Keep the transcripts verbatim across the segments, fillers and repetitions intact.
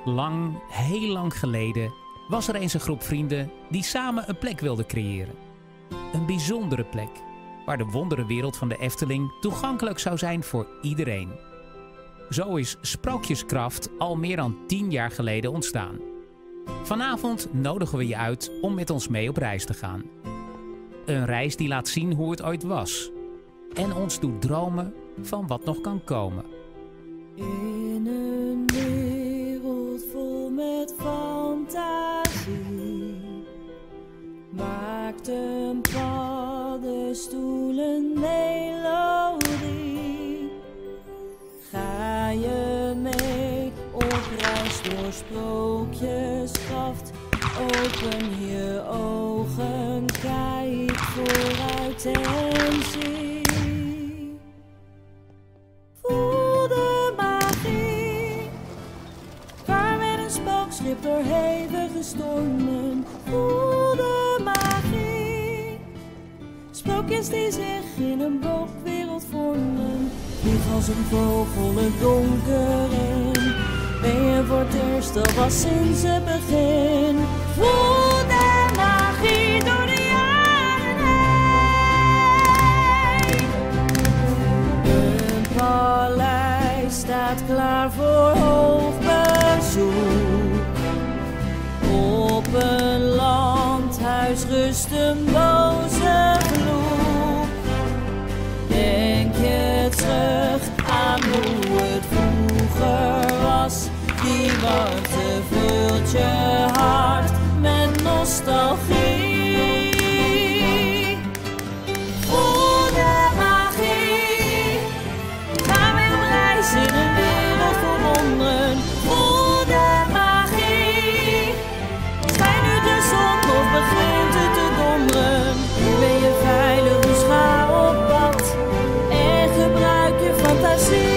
Lang, heel lang geleden was er eens een groep vrienden die samen een plek wilden creëren. Een bijzondere plek, waar de wonderenwereld van de Efteling toegankelijk zou zijn voor iedereen. Zo is Sprookjeskraft al meer dan tien jaar geleden ontstaan. Vanavond nodigen we je uit om met ons mee op reis te gaan. Een reis die laat zien hoe het ooit was. En ons doet dromen van wat nog kan komen. In een wereld vol met fantasie maakt een paddenstoel een melodie. Ga je mee op reis door Sprookjeskraft? Open je ogen, kijk vooruit en zie. Voel de magie, vaar met een spookschip door hevige stormen. Voel de magie, sprookjes die zich in een boogwereld vormen. Vlieg als een vogel het donker in, ben je voor het eerst alvast sinds het begin. Voel de magie door de jaren heen. Een paleis staat klaar voor hoofdbezoek. Op een landhuis rust een boze vloek. Denk je terug aan hoe het vroeger was? Die warmte vult je hart met nostalgie. Voel de magie, ga mee op reis in een wereld vol wonderen. Voel de magie, schijnt nu de zon of begint het te donderen? Ben je veilig, dus ga op pad en gebruik je fantasie.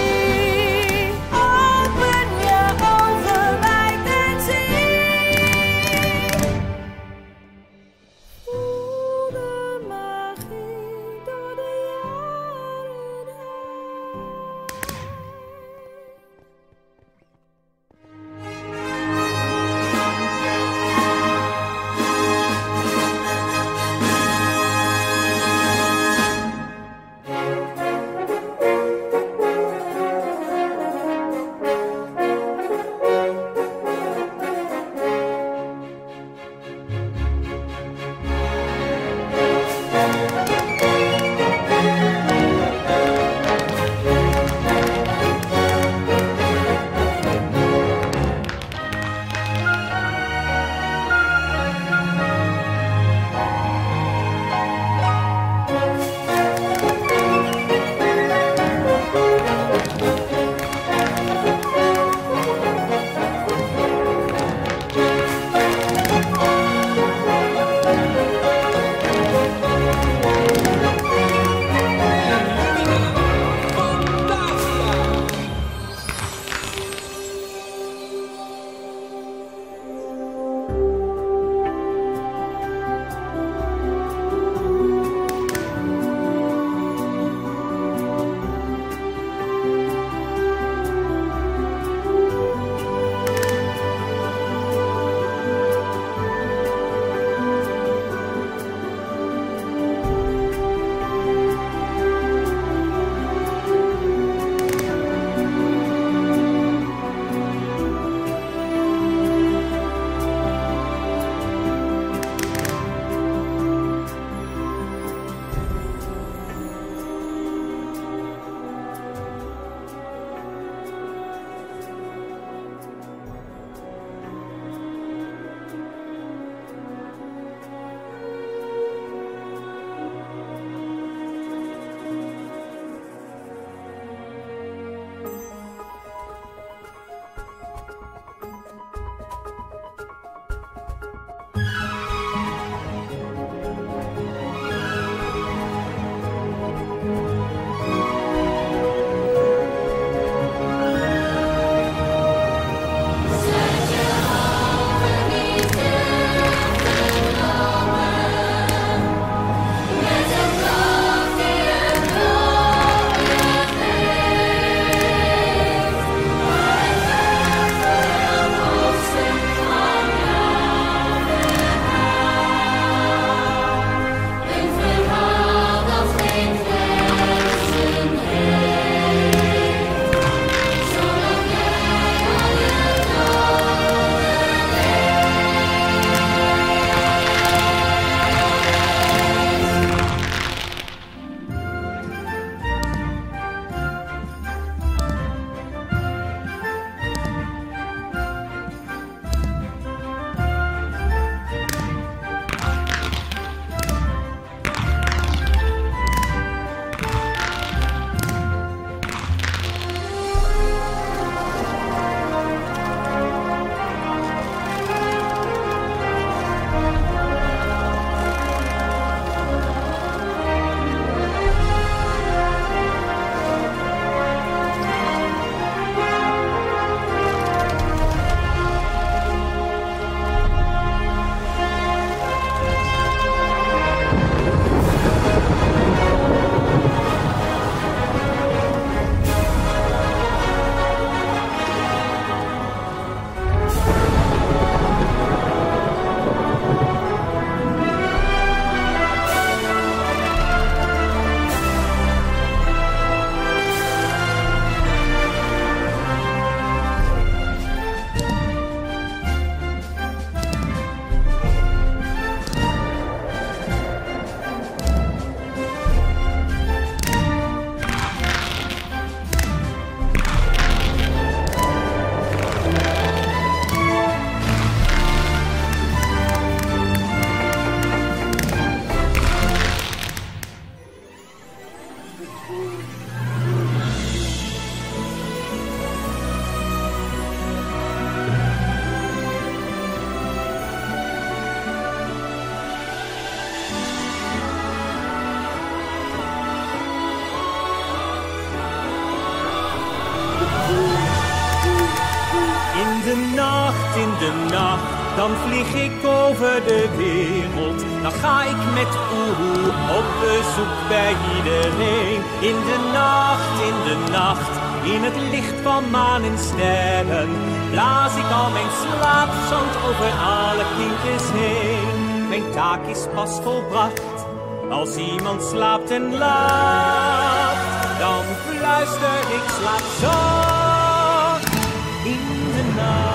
de nacht, in de nacht, dan vlieg ik over de wereld. Dan ga ik met Oehoe op bezoek bij iedereen. In de nacht, in de nacht, in het licht van maan en sterren, blaas ik al mijn slaapzand over alle kindjes heen. Mijn taak is pas volbracht, als iemand slaapt en lacht, dan fluister ik slaap zacht in de nacht.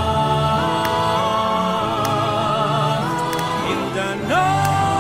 In de nacht.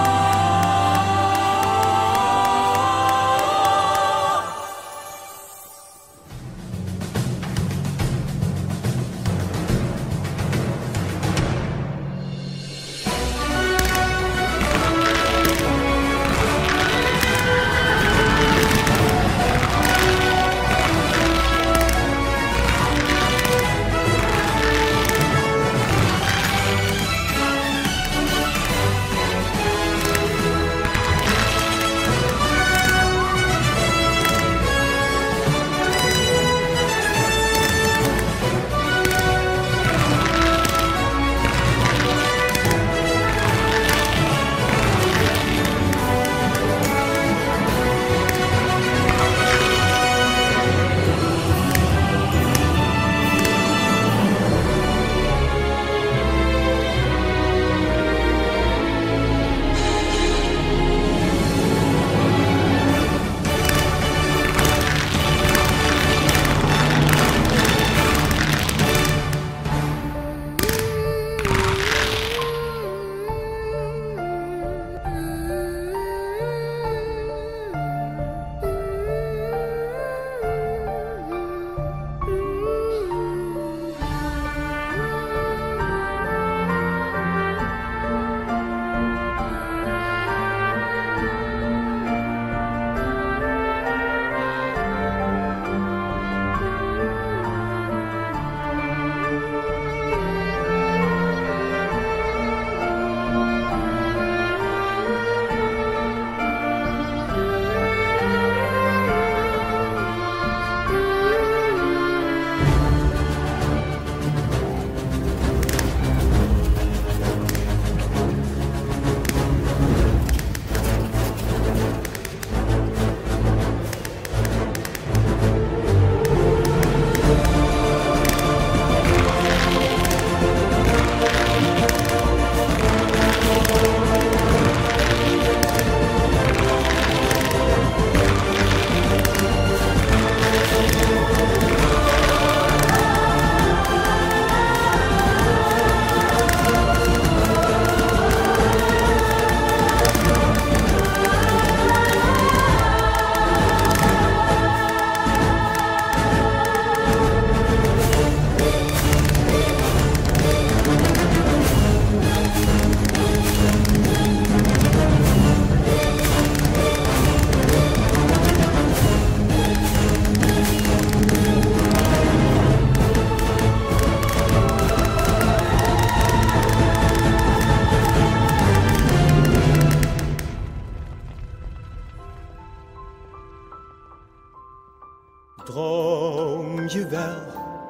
Droom je wel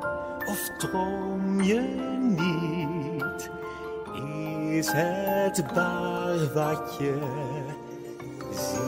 of droom je niet? Is het waar wat je ziet?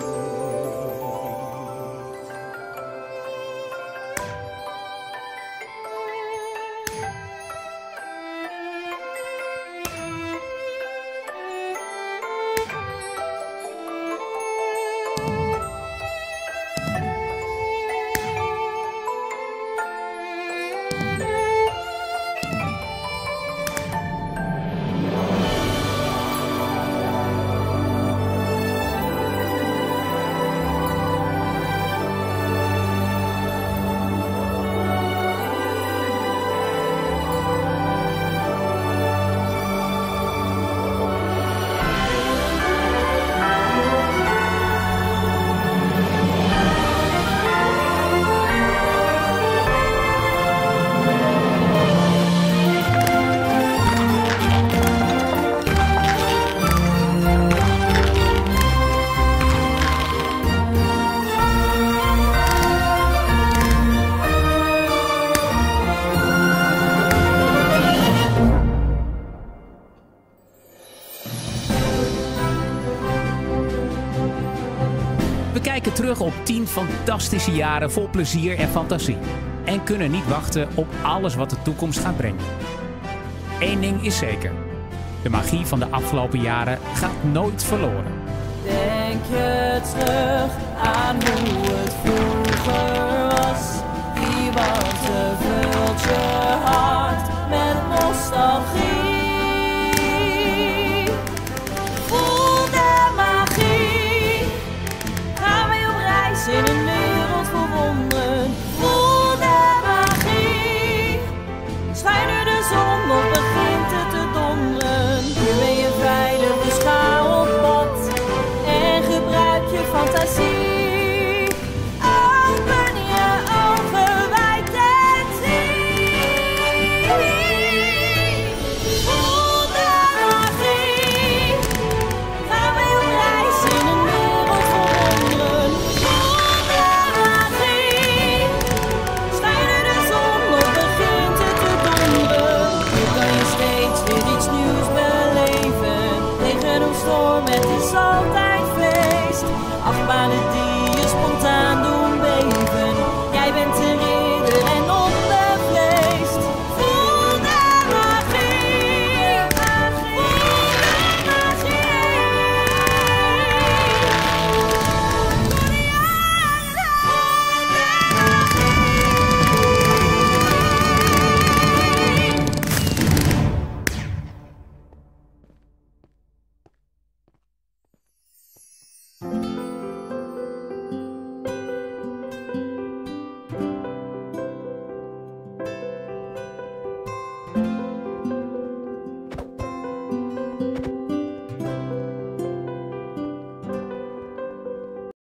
terug op tien fantastische jaren vol plezier en fantasie. En kunnen niet wachten op alles wat de toekomst gaat brengen. Eén ding is zeker. De magie van de afgelopen jaren gaat nooit verloren. Denk je terug aan hoe het vroeger was? Wie was, vult je hart met